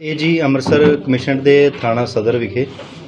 ਇਹ ਜੀ ਅੰਮ੍ਰਿਤਸਰ ਕਮਿਸ਼ਨ ਦੇ ਥਾਣਾ ਸਦਰ ਵਿਖੇ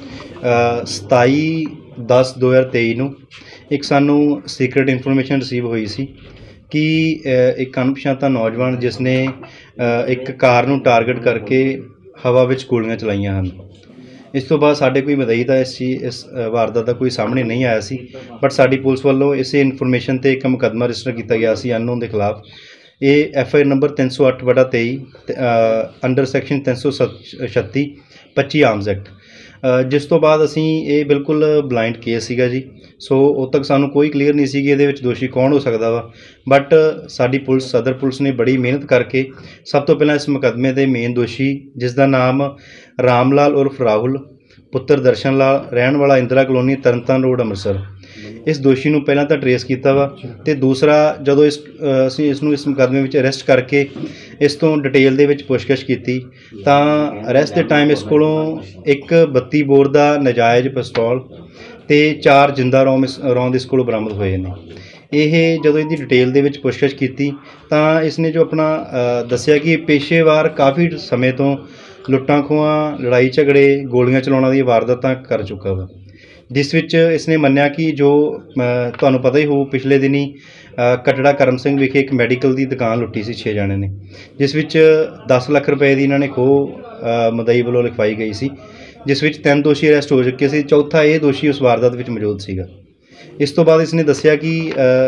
27/10/2023 ਨੂੰ ਇੱਕ ਸਾਨੂੰ ਸੀਕ੍ਰੇਟ ਇਨਫੋਰਮੇਸ਼ਨ ਰਿਸੀਵ ਹੋਈ ਸੀ ਕਿ ਇੱਕ ਅਣਪਛਾਤਾ ਨੌਜਵਾਨ ਜਿਸ ਨੇ ਇੱਕ ਕਾਰ ਨੂੰ ਟਾਰਗੇਟ ਕਰਕੇ ਹਵਾ ਵਿੱਚ ਗੋਲੀਆਂ ਚਲਾਈਆਂ ਹਨ। ਇਸ ਤੋਂ ਬਾਅਦ ਸਾਡੇ ਕੋਈ ਮਦਈ ਦਾ ਇਸ ਵਾਰਦਾਤ ਦਾ ਕੋਈ ਸਾਹਮਣੇ ਨਹੀਂ ਆਇਆ ਸੀ, ਬਟ ਸਾਡੀ ਪੁਲਿਸ ਵੱਲੋਂ ਇਸੇ ਇਨਫੋਰਮੇਸ਼ਨ 'ਤੇ ਇੱਕ ਮੁਕੱਦਮਾ ਰਜਿਸਟਰ ਕੀਤਾ ਗਿਆ ਸੀ ਅਨਨੋਨ ਦੇ ਖਿਲਾਫ। ਇਹ FIR number 308/23 under section 336 25 arms act. ਜਿਸ ਤੋਂ ਬਾਅਦ ਅਸੀਂ ਇਹ ਬਿਲਕੁਲ ਬਲਾਈਂਡ ਕੇਸ ਸੀਗਾ ਜੀ, ਸੋ ਉਦੋਂ ਤੱਕ ਸਾਨੂੰ ਕੋਈ ਕਲੀਅਰ ਨਹੀਂ ਸੀ ਕਿ ਇਹਦੇ ਵਿੱਚ ਦੋਸ਼ੀ ਕੌਣ ਹੋ ਸਕਦਾ ਵਾ। ਬਟ ਸਾਡੀ ਪੁਲਿਸ ਸਦਰ ਪੁਲਿਸ ਨੇ ਬੜੀ ਮਿਹਨਤ ਕਰਕੇ ਸਭ ਤੋਂ ਪਹਿਲਾਂ ਇਸ ਮੁਕੱਦਮੇ ਦੇ ਮੇਨ ਦੋਸ਼ੀ, ਜਿਸ ਦਾ ਨਾਮ ਰਾਮ ਲਾਲ ਉਰਫ ਰਾਹੁਲ ਪੁੱਤਰ ਦਰਸ਼ਨ ਲਾਲ, ਰਹਿਣ ਵਾਲਾ ਇੰਦਰਾ ਕਲੋਨੀ ਤਰਨਤਾਰਨ ਰੋਡ ਅੰਮ੍ਰਿਤਸਰ, ਇਸ ਦੋਸ਼ੀ ਨੂੰ ਪਹਿਲਾਂ ਤਾਂ ਟਰੇਸ ਕੀਤਾ ਵਾ। ਅਤੇ ਦੂਸਰਾ, ਜਦੋਂ ਅਸੀਂ ਇਸ ਨੂੰ ਇਸ ਮੁਕੱਦਮੇ ਵਿੱਚ ਅਰੈਸਟ ਕਰਕੇ ਇਸ ਤੋਂ ਡਿਟੇਲ ਦੇ ਵਿੱਚ ਪੁੱਛਗਿੱਛ ਕੀਤੀ ਤਾਂ ਅਰੈਸਟ ਦੇ ਟਾਈਮ ਇਸ ਕੋਲੋਂ ਇੱਕ 32 ਬੋਰ ਦਾ ਨਜਾਇਜ਼ ਪਿਸਤੌਲ ਅਤੇ 4 ਜਿੰਦਾ ਰੌਂਦ ਇਸ ਕੋਲੋਂ ਬਰਾਮਦ ਹੋਏ ਨੇ। ਇਹ ਜਦੋਂ ਇਹਦੀ ਡਿਟੇਲ ਦੇ ਵਿੱਚ ਪੁੱਛਗਿੱਛ ਕੀਤੀ ਤਾਂ ਇਸਨੇ ਜੋ ਆਪਣਾ ਦੱਸਿਆ ਕਿ ਪੇਸ਼ੇਵਾਰ ਕਾਫੀ ਸਮੇਂ ਤੋਂ ਲੁੱਟਾਂ ਖੋਹਾਂ, ਲੜਾਈ ਝਗੜੇ, ਗੋਲੀਆਂ ਚਲਾਉਣ ਦੀਆਂ ਵਾਰਦਾਤਾਂ ਕਰ ਚੁੱਕਾ ਵਾ, ਜਿਸ ਵਿੱਚ ਇਸਨੇ ਮੰਨਿਆ ਕਿ ਜੋ ਤੁਹਾਨੂੰ ਪਤਾ ਹੀ ਹੋਊ, ਪਿਛਲੇ ਦਿਨੀ ਕਟੜਾ ਕਰਮ ਸਿੰਘ ਵਿਖੇ ਇੱਕ ਮੈਡੀਕਲ ਦੀ ਦੁਕਾਨ ਲੁੱਟੀ ਸੀ 6 ਜਣੇ ਨੇ, ਜਿਸ ਵਿੱਚ 10 ਲੱਖ ਰੁਪਏ ਦੀ ਇਹਨਾਂ ਨੇ ਖੋਹ ਮਦਈ ਵੱਲੋਂ ਲਿਖਵਾਈ ਗਈ ਸੀ, ਜਿਸ ਵਿੱਚ 3 ਦੋਸ਼ੀ ਅਰੈਸਟ ਹੋ ਚੁੱਕੇ ਸੀ। ਚੌਥਾ ਇਹ ਦੋਸ਼ੀ ਉਸ ਵਾਰਦਾਤ ਵਿੱਚ ਮੌਜੂਦ ਸੀਗਾ। ਇਸ ਤੋਂ ਬਾਅਦ ਇਸਨੇ ਦੱਸਿਆ ਕਿ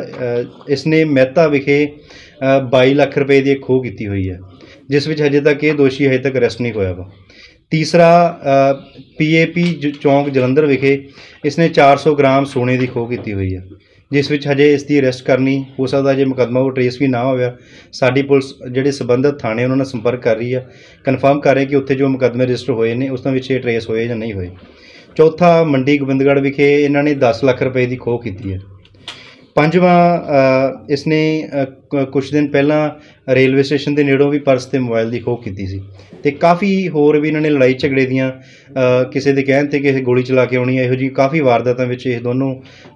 ਇਸਨੇ ਮਹਿਤਾ ਵਿਖੇ 22 ਲੱਖ ਰੁਪਏ ਦੀ ਇੱਕ ਖੋਹ ਕੀਤੀ ਹੋਈ ਹੈ, ਜਿਸ ਵਿੱਚ ਹਜੇ ਤੱਕ ਇਹ ਦੋਸ਼ੀ ਹਜੇ ਤੱਕ ਅਰੈਸਟ ਨਹੀਂ ਹੋਇਆ ਵਾ। ਤੀਸਰਾ, PAP ਚੌਂਕ ਜਲੰਧਰ ਵਿਖੇ ਇਸਨੇ 400 ਗ੍ਰਾਮ ਸੋਨੇ ਦੀ ਖੋਹ ਕੀਤੀ ਹੋਈ ਹੈ, ਜਿਸ ਵਿੱਚ ਹਜੇ ਇਸ ਦੀ ਅਰੈਸਟ ਕਰਨੀ ਹੋ ਸਕਦਾ, ਜੇ ਮੁਕੱਦਮਾ ਉਹ ਟਰੇਸ ਵੀ ਨਾ ਹੋਇਆ। ਸਾਡੀ ਪੁਲਿਸ ਜਿਹੜੇ ਸੰਬੰਧਿਤ ਥਾਣੇ ਉਹਨਾਂ ਨਾਲ ਸੰਪਰਕ ਕਰ ਰਹੀ ਹੈ, ਕਨਫਰਮ ਕਰ ਰਹੀ ਕਿ ਉੱਥੇ ਜੋ ਮੁਕੱਦਮੇ ਰਜਿਸਟਰ ਹੋਏ ਨੇ ਉਸ ਵਿੱਚ ਇਹ ਟਰੇਸ ਹੋਏ ਜਾਂ ਨਹੀਂ ਹੋਏ। ਚੌਥਾ, ਮੰਡੀ ਗੋਬਿੰਦਗੜ੍ਹ ਵਿਖੇ ਇਹਨਾਂ ਨੇ 10 ਲੱਖ ਰੁਪਏ ਦੀ ਖੋਹ ਕੀਤੀ ਹੈ। ਪੰਜਵਾਂ, ਇਸਨੇ ਕੁਛ ਦਿਨ ਪਹਿਲਾਂ ਰੇਲਵੇ ਸਟੇਸ਼ਨ ਦੇ ਨੇੜੋਂ ਵੀ ਪਰਸ ਅਤੇ ਮੋਬਾਈਲ ਦੀ ਖੋਹ ਕੀਤੀ ਸੀ, ਅਤੇ ਕਾਫੀ ਹੋਰ ਵੀ ਇਹਨਾਂ ਨੇ ਲੜਾਈ ਝਗੜੇ ਦੀਆਂ, ਕਿਸੇ ਦੇ ਕਹਿਣ 'ਤੇ ਕਿਸੇ ਗੋਲੀ ਚਲਾ ਕੇ ਆਉਣੀ, ਇਹੋ ਜਿਹੀ ਕਾਫੀ ਵਾਰਦਾਤਾਂ ਵਿੱਚ ਇਹ ਦੋਨੋਂ।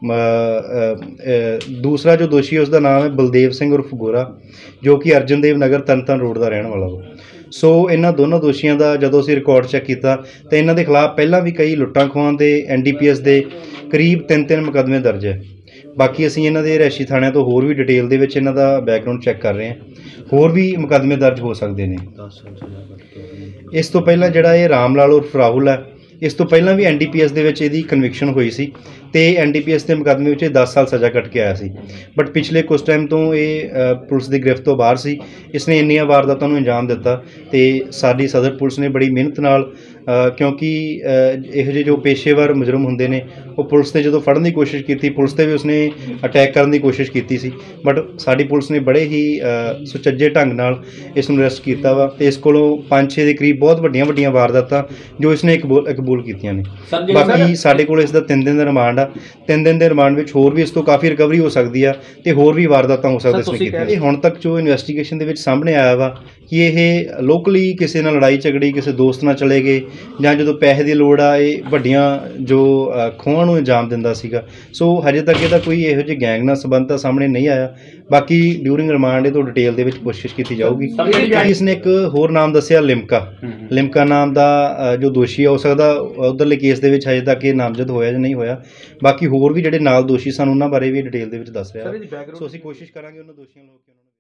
ਦੂਸਰਾ ਜੋ ਦੋਸ਼ੀ ਉਸ ਦਾ ਨਾਮ ਹੈ ਬਲਦੇਵ ਸਿੰਘ ਉਰਫ ਗੋਰਾ, ਜੋ ਕਿ ਅਰਜਨਦੇਵ ਨਗਰ ਤਰਨਤਾਰਨ ਰੋਡ ਦਾ ਰਹਿਣ ਵਾਲਾ ਵਾ। ਸੋ ਇਹਨਾਂ ਦੋਨੋਂ ਦੋਸ਼ੀਆਂ ਦਾ ਜਦੋਂ ਅਸੀਂ ਰਿਕਾਰਡ ਚੈੱਕ ਕੀਤਾ ਤਾਂ ਇਹਨਾਂ ਦੇ ਖਿਲਾਫ ਪਹਿਲਾਂ ਵੀ ਕਈ ਲੁੱਟਾਂ ਖੋਹਾਂ ਦੇ NDPS ਦੇ ਕਰੀਬ 3 ਮੁਕੱਦਮੇ ਦਰਜ ਹੈ। ਬਾਕੀ ਅਸੀਂ ਇਹਨਾਂ ਦੇ ਰਿਹਾਇਸ਼ੀ ਥਾਣਿਆਂ ਤੋਂ ਹੋਰ ਵੀ ਡਿਟੇਲ ਦੇ ਵਿੱਚ ਇਹਨਾਂ ਦਾ ਬੈਕਗਰਾਊਂਡ ਚੈੱਕ ਕਰ ਰਹੇ ਹਾਂ, ਹੋਰ ਵੀ ਮੁਕੱਦਮੇ ਦਰਜ ਹੋ ਸਕਦੇ ਨੇ। ਇਸ ਤੋਂ ਪਹਿਲਾਂ ਜਿਹੜਾ ਇਹ ਰਾਮ ਲਾਲ ਉਰਫ ਰਾਹੁਲ ਹੈ, ਇਸ ਤੋਂ ਪਹਿਲਾਂ ਵੀ NDPS ਦੇ ਵਿੱਚ ਇਹਦੀ ਕਨਵਿਕਸ਼ਨ ਹੋਈ ਸੀ ਅਤੇ NDPS ਦੇ ਮੁਕੱਦਮੇ ਵਿੱਚ ਇਹ 10 ਸਾਲ ਸਜ਼ਾ ਕੱਟ ਕੇ ਆਇਆ ਸੀ, ਬਟ ਪਿਛਲੇ ਕੁਝ ਟਾਈਮ ਤੋਂ ਇਹ ਪੁਲਿਸ ਦੀ ਗ੍ਰਿਫਤ ਤੋਂ ਬਾਹਰ ਸੀ। ਇਸਨੇ ਇੰਨੀਆਂ ਵਾਰਦਾਤਾਂ ਨੂੰ ਅੰਜਾਮ ਦਿੱਤਾ ਅਤੇ ਸਾਡੀ ਸਦਰ ਪੁਲਿਸ ਨੇ ਬੜੀ ਮਿਹਨਤ ਨਾਲ, ਕਿਉਂਕਿ ਇਹੋ ਜਿਹੇ ਜੋ ਪੇਸ਼ੇਵਰ ਮੁਜਰਮ ਹੁੰਦੇ ਨੇ ਉਹ ਪੁਲਿਸ 'ਤੇ ਜਦੋਂ ਫੜਨ ਦੀ ਕੋਸ਼ਿਸ਼ ਕੀਤੀ, ਪੁਲਿਸ 'ਤੇ ਵੀ ਉਸਨੇ ਅਟੈਕ ਕਰਨ ਦੀ ਕੋਸ਼ਿਸ਼ ਕੀਤੀ ਸੀ, ਬਟ ਸਾਡੀ ਪੁਲਿਸ ਨੇ ਬੜੇ ਹੀ ਸੁਚੱਜੇ ਢੰਗ ਨਾਲ ਇਸ ਨੂੰ ਅਰੈਸਟ ਕੀਤਾ ਵਾ। ਅਤੇ ਇਸ ਕੋਲੋਂ 5-6 ਦੇ ਕਰੀਬ ਬਹੁਤ ਵੱਡੀਆਂ ਵਾਰਦਾਤਾਂ ਜੋ ਇਸਨੇ ਕਬੂਲ ਕੀਤੀਆਂ ਨੇ। ਬਾਕੀ ਸਾਡੇ ਕੋਲ ਇਸ ਦਾ 3 ਦਿਨ ਦਾ ਰਿਮਾਂਡ ਆ। 3 ਦਿਨ ਦੇ ਰਿਮਾਂਡ ਵਿੱਚ ਹੋਰ ਵੀ ਇਸ ਤੋਂ ਕਾਫੀ ਰਿਕਵਰੀ ਹੋ ਸਕਦੀ ਆ ਅਤੇ ਹੋਰ ਵੀ ਵਾਰਦਾਤਾਂ ਹੋ ਸਕਦੀਆਂ ਇਸਨੇ ਕੀਤੀਆਂ। ਇਹ ਹੁਣ ਤੱਕ ਜੋ ਇਨਵੈਸਟੀਗੇਸ਼ਨ ਦੇ ਵਿੱਚ ਸਾਹਮਣੇ ਆਇਆ ਵਾ ਕਿ ਇਹ ਲੋਕਲੀ ਕਿਸੇ ਨਾਲ ਲੜਾਈ ਝਗੜੀ, ਕਿਸੇ ਦੋਸਤ ਨਾਲ ਚਲੇ ਗਏ, ਜਾਂ ਜਦੋਂ ਪੈਸੇ ਦੀ ਲੋੜ ਆ ਇਹ ਵੱਡੀਆਂ ਜੋ ਖੋਹਾਂ ਨੂੰ ਅੰਜਾਮ ਦਿੰਦਾ ਸੀਗਾ। ਸੋ ਹਜੇ ਤੱਕ ਇਹਦਾ ਕੋਈ ਇਹੋ ਜਿਹੇ ਗੈਂਗ ਨਾਲ ਸੰਬੰਧ ਤਾਂ ਸਾਹਮਣੇ ਨਹੀਂ ਆਇਆ। ਬਾਕੀ ਡਿਊਰਿੰਗ ਰਿਮਾਂਡ ਇਹ ਤੋਂ ਡਿਟੇਲ ਦੇ ਵਿੱਚ ਪੁੱਛਗਿੱਛ ਕੀਤੀ ਜਾਊਗੀ। ਇਸਨੇ ਇੱਕ ਹੋਰ ਨਾਮ ਦੱਸਿਆ, ਲਿਮਕਾ ਨਾਮ ਦਾ ਜੋ ਦੋਸ਼ੀ ਆ, ਹੋ ਸਕਦਾ ਉੱਧਰਲੇ ਕੇਸ ਦੇ ਵਿੱਚ ਹਜੇ ਤੱਕ ਇਹ ਨਾਮਜ਼ਦ ਹੋਇਆ ਜਾਂ ਨਹੀਂ ਹੋਇਆ। ਬਾਕੀ ਹੋਰ ਵੀ ਜਿਹੜੇ ਨਾਲ ਦੋਸ਼ੀ ਸਨ ਉਹਨਾਂ ਬਾਰੇ ਵੀ ਡਿਟੇਲ ਦੇ ਵਿੱਚ ਦੱਸ ਰਿਹਾ, ਸੋ ਅਸੀਂ ਕੋਸ਼ਿਸ਼ ਕਰਾਂਗੇ ਉਹਨਾਂ ਦੋਸ਼ੀਆਂ ਨੂੰ